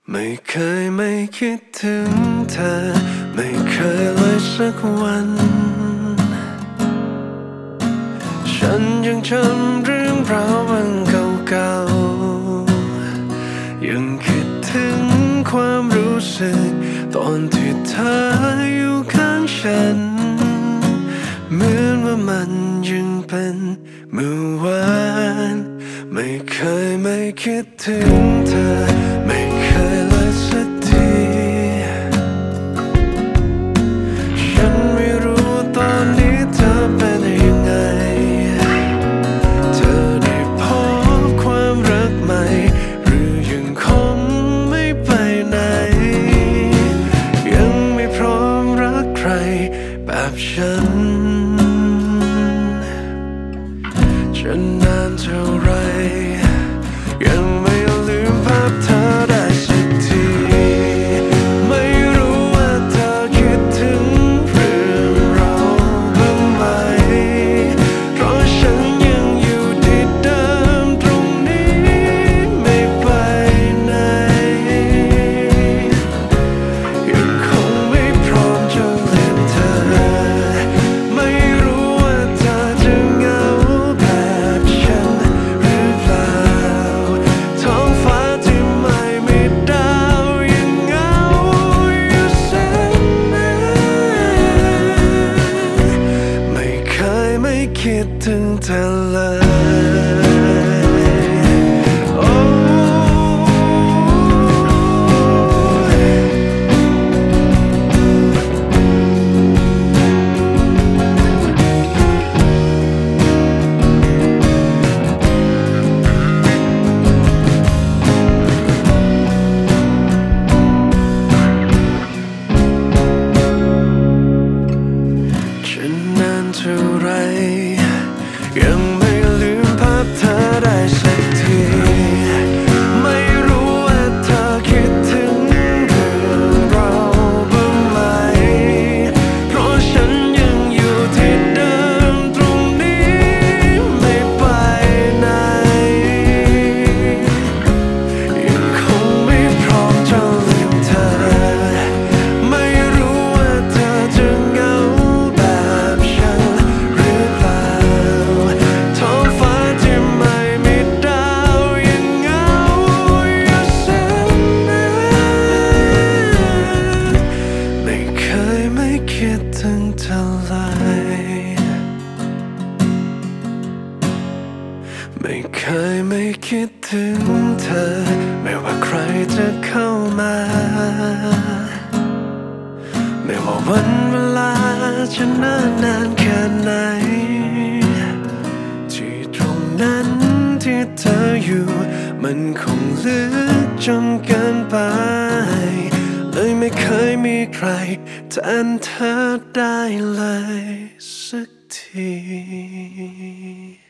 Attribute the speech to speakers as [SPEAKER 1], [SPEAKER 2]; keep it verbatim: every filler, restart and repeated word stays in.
[SPEAKER 1] ไม่เคยไม่คิดถึงเธอไม่เคยเลยสักวันฉันยังจำเรื่องราววันเก่าๆยังคิดถึงความรู้สึกตอนที่เธออยู่ข้างฉันเหมือนว่ามันยังเป็นเมื่อวานไม่เคยไม่คิดถึงเธอไม่เคยเลยสักทีฉันไม่รู้ตอนนี้เธอเป็นยังไงเธอได้พบความรักใหม่หรือยังคงไม่ไปไหนยังไม่พร้อมรักใครแบบฉันจะนานเท่าไรยังไม่ลืมภาพเธอได้สักทีไม่รู้ว่าเธอคิดถึงเรื่องเราบ้างไหมเพราะฉันยังอยู่ที่เดิมตรงนี้ไม่ไปไหนยังคงไม่พร้อมจะลืมเธอไม่รู้ว่าเธอจะเหงาแบบฉันหรือเปล่าท้องฟ้าที่ไม่มีดาวยังเหงาอยู่แสนนานไม่เคยไม่คิดถึงเธอเลยโอ้จะนานเท่าไรยังไม่ลืมภาพเธอได้สักทีไม่รู้ว่าเธอคิดถึงเรื่องเราบ้างไหมเพราะฉันยังอยู่ที่เดิมตรงนี้ไม่ไปไหนยังคงไม่พร้อมจะลืมเธอไม่รู้ว่าเธอจะเหงาแบบฉันหรือเปล่าท้องฟ้าที่ไม่มีดาวยังเหงาอยู่แสนนานไม่เคยไม่คิดถึงเธอเลยไม่เคยไม่คิดถึงเธอไม่ว่าใครจะเข้ามาไม่ว่าวันเวลาจะนานนานแค่ไหนที่ตรงนั้นที่เธออยู่มันคงลึกจนเกินไปเลยไม่เคยมีใครแทนเธอได้เลยสักที